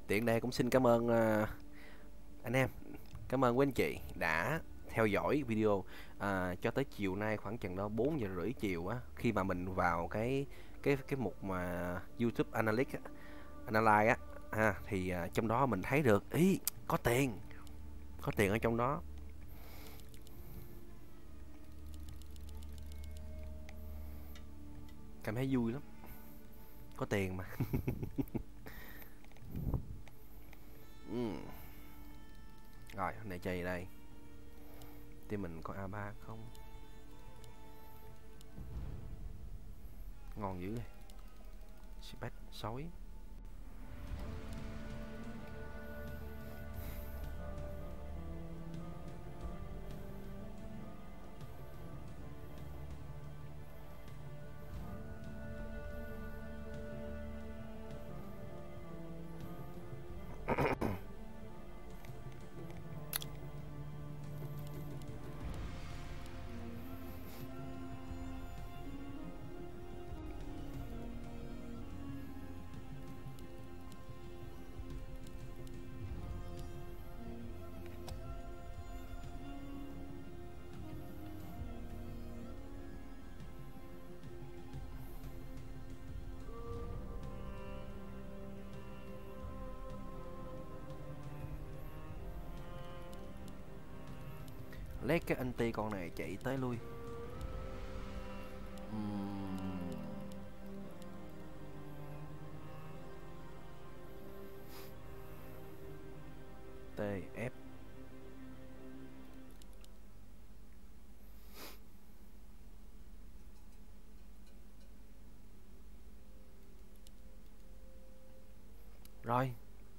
Tiện đây cũng xin cảm ơn anh em, cảm ơn quý anh chị đã theo dõi video cho tới chiều nay khoảng chừng đó 4 giờ rưỡi chiều á, khi mà mình vào cái mục mà YouTube Analytics á, Analyze á, thì trong đó mình thấy được ý có tiền ở trong đó. Cảm thấy vui lắm, có tiền mà. Rồi hôm nay chơi đây thì mình có A3 không, ngon dữ. Spec sói. Lấy cái anti con này chạy tới lui. TF rồi.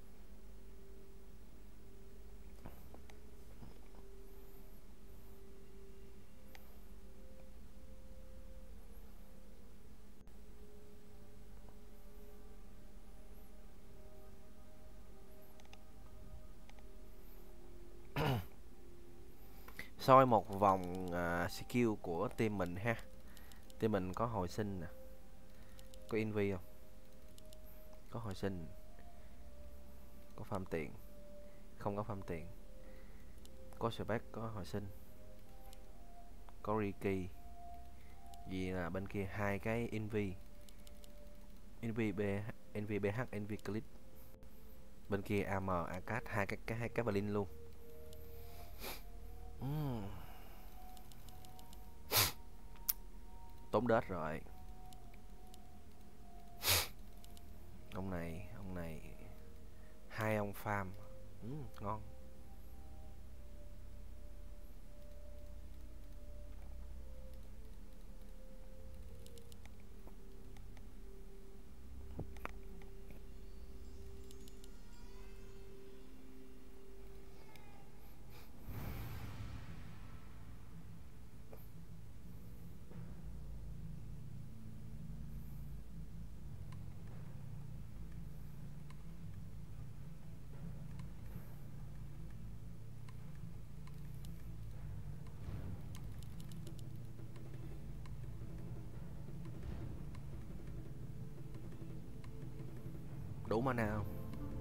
Soi một vòng skill của team mình ha. Team mình có hồi sinh nè, có invi không, có hồi sinh, có farm tiền, không có farm tiền, có spec, có hồi sinh, có Riki. Vì là bên kia hai cái invi, invi BH, invi clip. Bên kia AM, ACAT, hai cái Berlin luôn. Tốn đết rồi. Ông này hai ông farm. Ngon. Đủ mana không?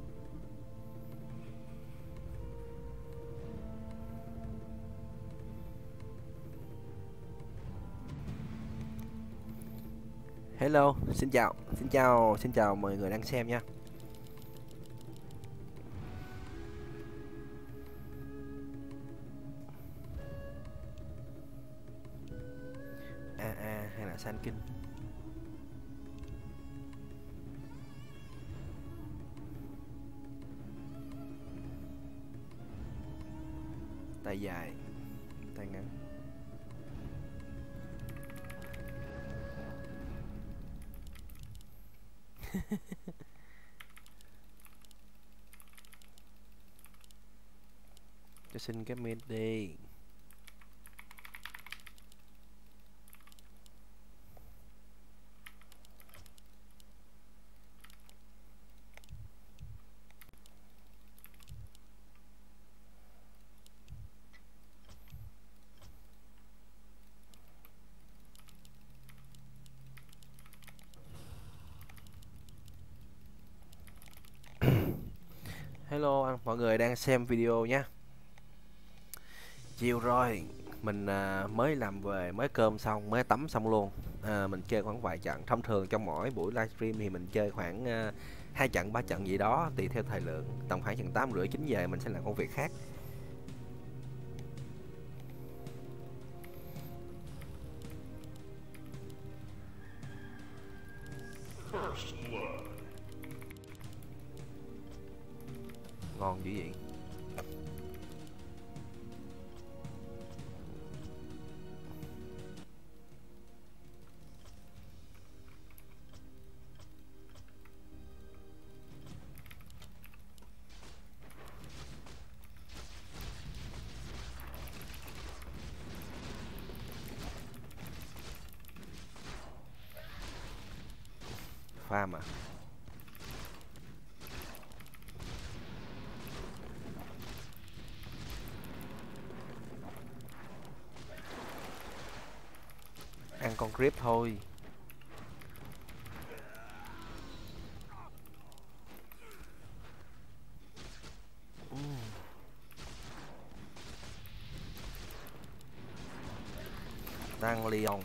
Hello, xin chào mọi người đang xem nha. Hay là San Kinh. Tay dài, tay ngắn. Cho xin cái mid đi. Hello mọi người đang xem video nhé. Chiều rồi, mình mới làm về, mới cơm xong, mới tắm xong luôn. Mình chơi khoảng vài trận. Thông thường trong mỗi buổi livestream thì mình chơi khoảng 2 trận, 3 trận gì đó tùy theo thời lượng. Tầm khoảng chừng 8 rưỡi 9 giờ mình sẽ làm công việc khác. Ngon dữ vậy. Farm à? Ăn con creep thôi. Đang Leon.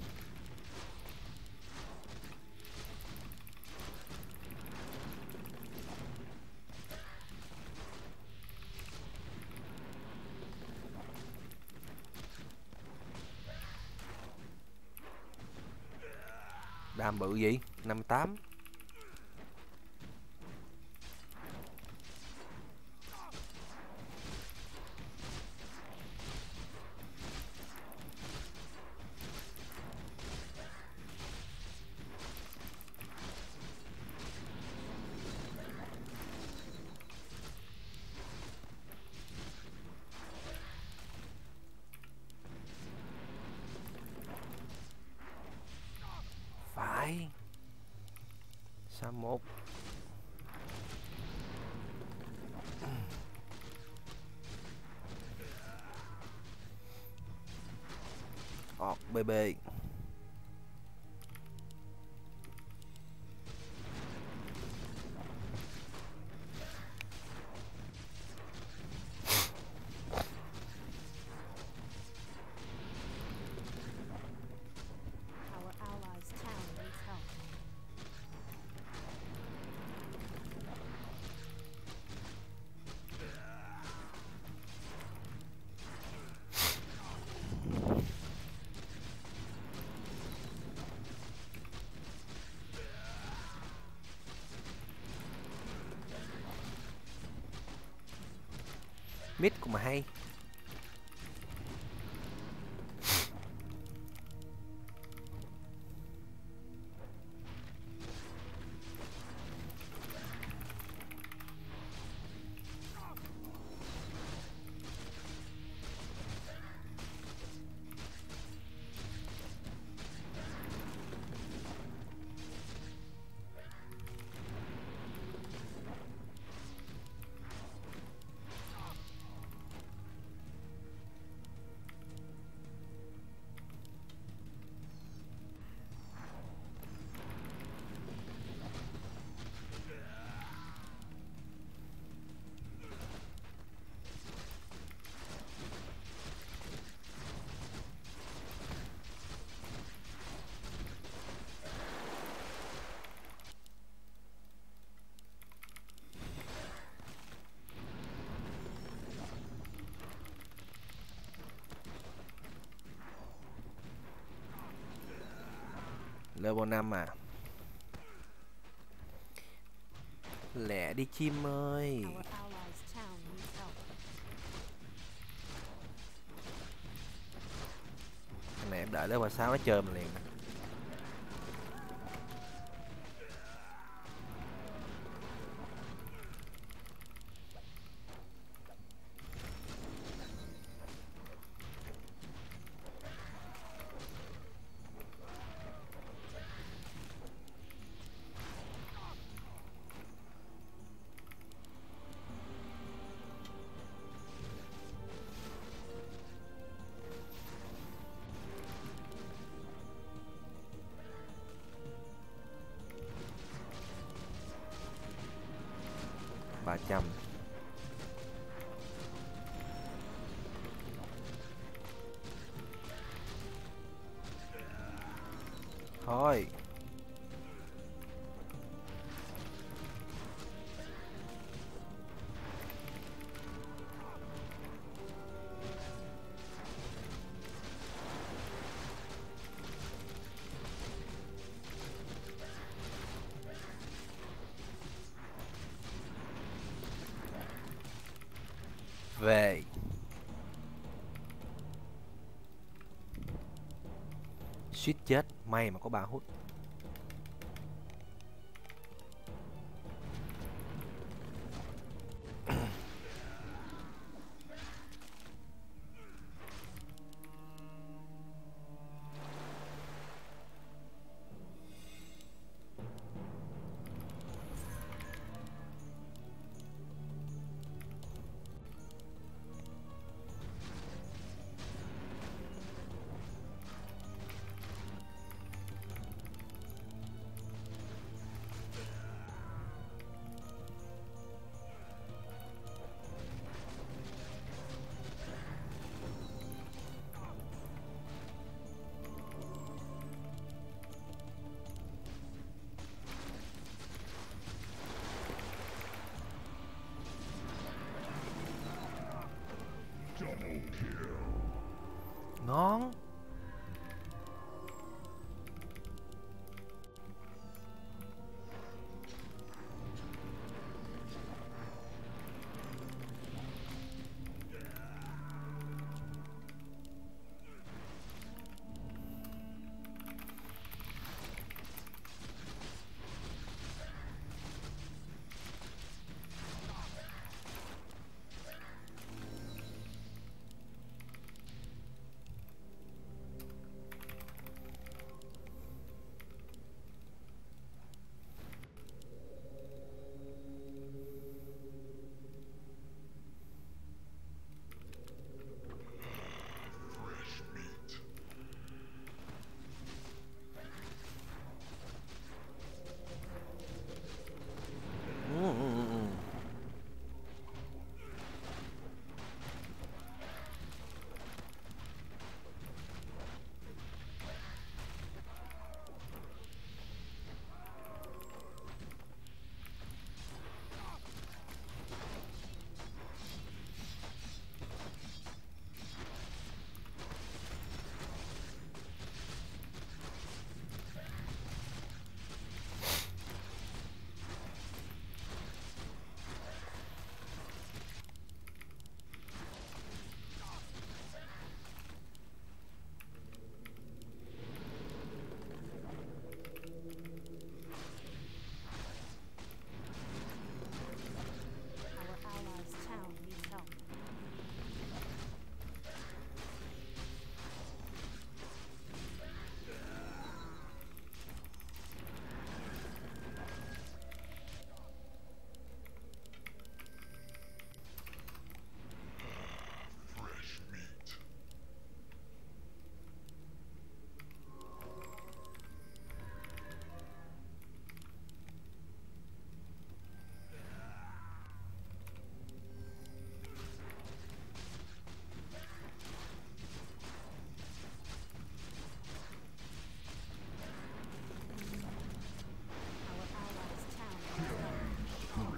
Đam bự gì? 58. Phải. Sao một BB. Our allies' town needs help. Mid cũng mà hay. Level 5 à? Lẹ đi chim ơi. Our allies' town needs help. Thằng này em đợi level 6 nó chơi mình liền. Ba trăm. Thôi. Về. Suýt chết, may mà có 3 hút. Ngon. Our allies' town needs help. Our allies' town needs help.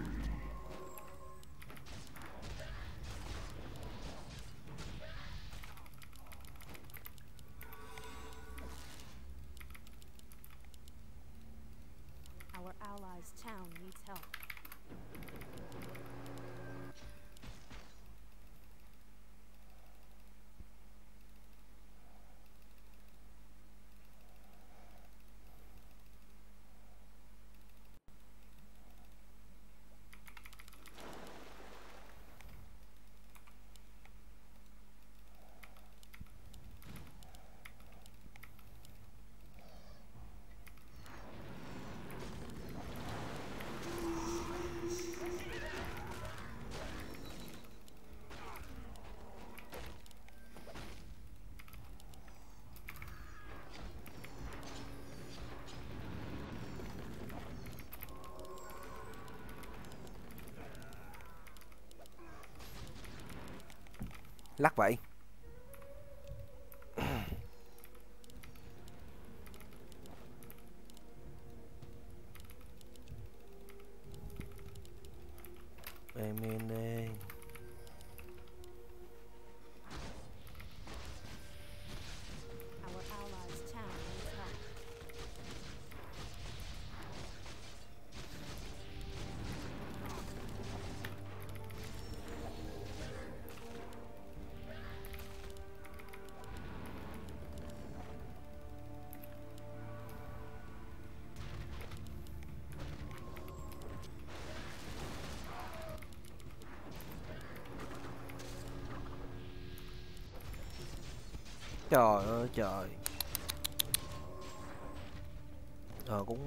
Our allies' town needs help. Lắc vậy. Em in đi. Our allies' town needs help. Trời ơi trời. Cũng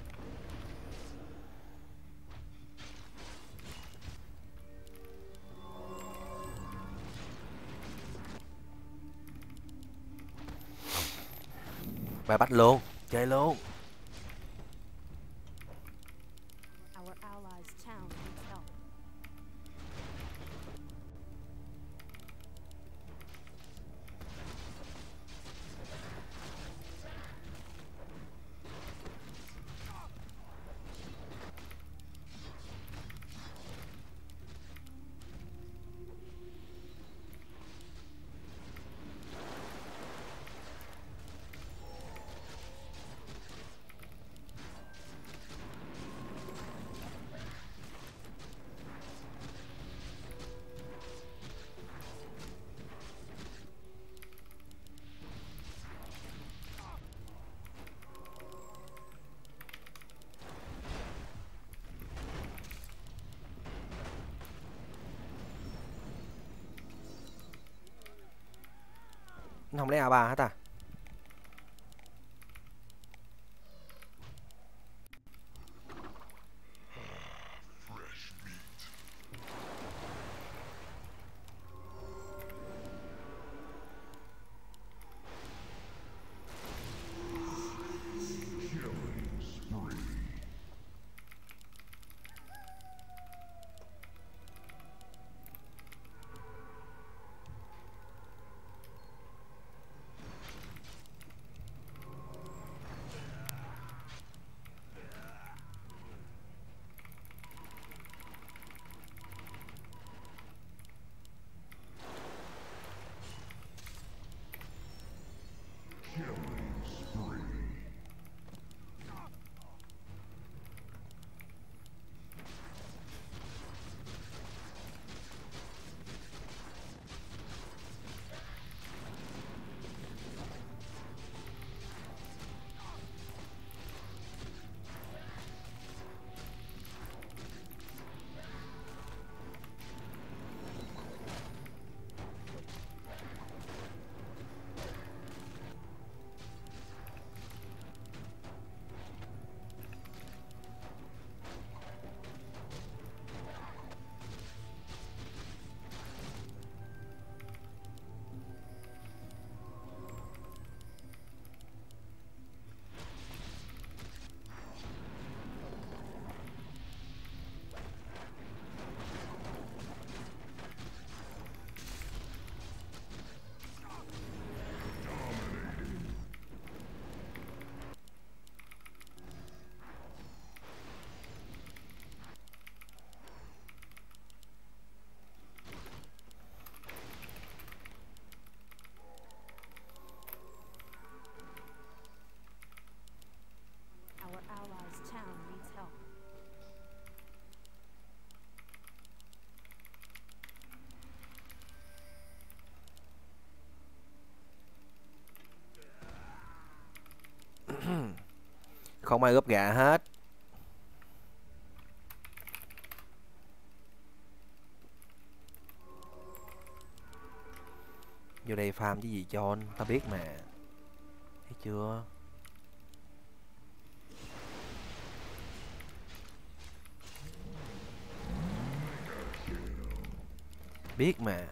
bài bắt luôn, chơi luôn. Our allies' town needs help. Nó không lấy A3 hết à? Our allies' town needs help. Không ai gấp gà hết. Vô đây farm cái gì cho anh, tao biết mà. Thấy chưa? Biết mà.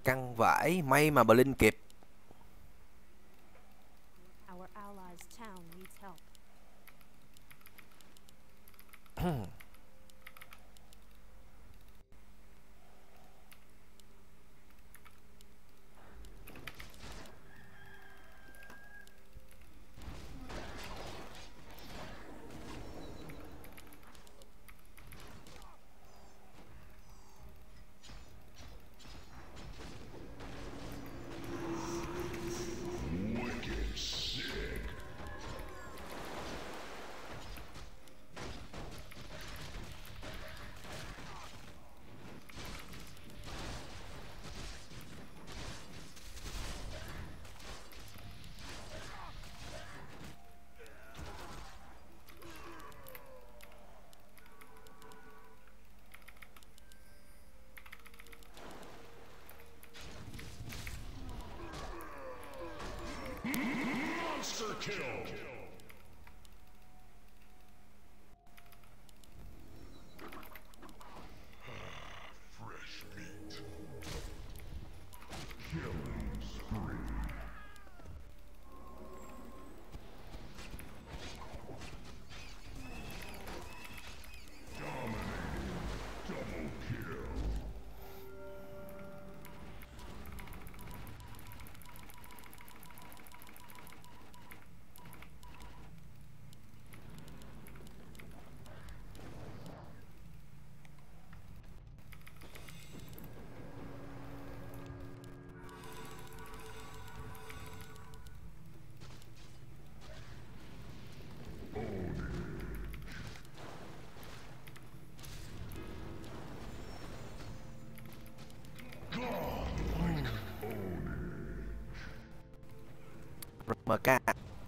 Căng vãi, may mà Blink kịp. Our allies' town needs help. Monster kill! Fresh meat. Killing spree. Dominating. Double kill. MK.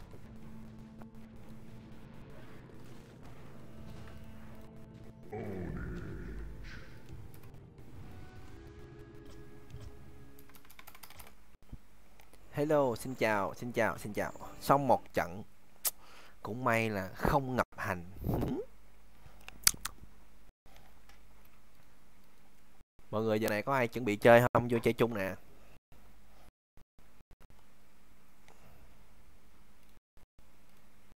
Hello, xin chào, xin chào, xin chào. Xong một trận, cũng may là không ngập hành. Mọi người giờ này có ai chuẩn bị chơi không? Vô chơi chung nè.